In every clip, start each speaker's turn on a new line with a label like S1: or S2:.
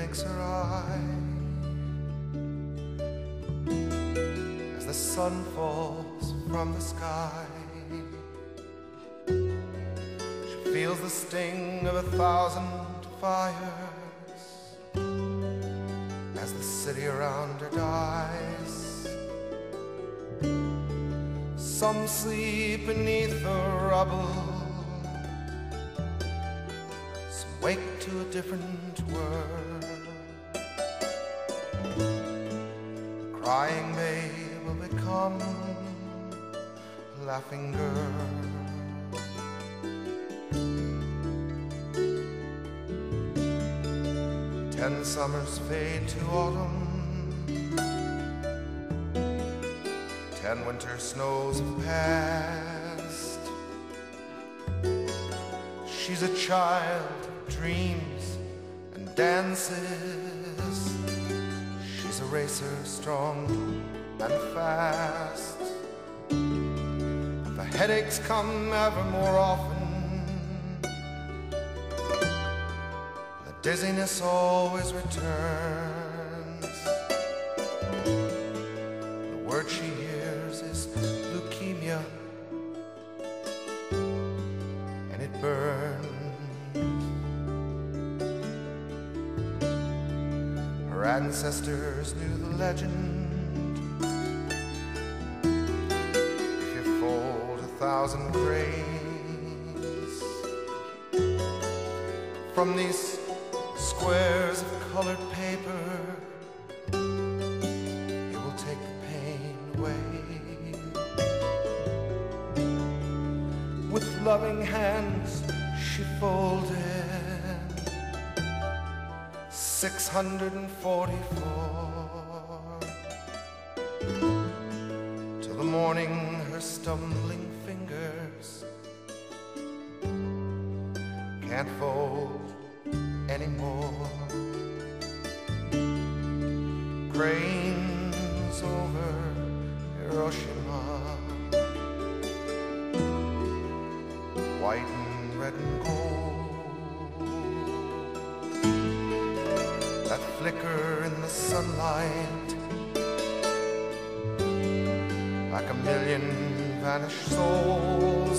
S1: makes her eye as the sun falls from the sky. She feels the sting of 1,000 fires as the city around her dies. Some sleep beneath the rubble, some wake to a different world. The crying babe will become a laughing girl. 10 summers fade to autumn, 10 winter snows have passed. She's a child of dreams and dances. She's a racer strong and fast. But the headaches come ever more often, the dizziness always returns. The word she hears is leukemia, and it burns. Her ancestors knew the legend. If you fold 1,000 grains from these squares of colored paper, it will take the pain away. With loving hands she folded 644. Till the morning her stumbling fingers can't fold anymore. Cranes over Hiroshima, white and red and gold, that flicker in the sunlight like a million vanished souls.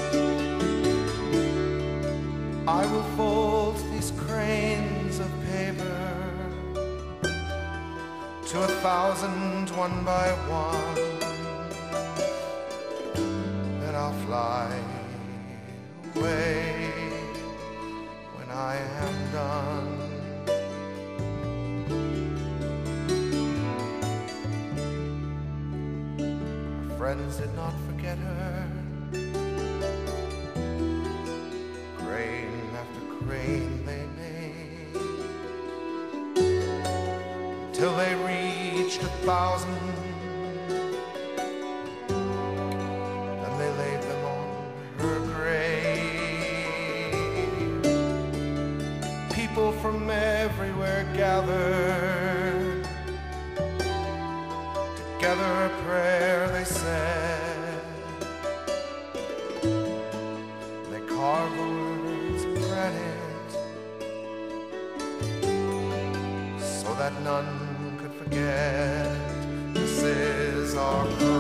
S1: I will fold these cranes of paper to 1,000 one by one, then I'll fly away when I am done. Her friends did not forget her. Grain after grain they made, till they reached 1,000. Then they laid them on her grave. People from everywhere gathered. Together a prayer they said. They carved the words of granite so that none could forget. This is our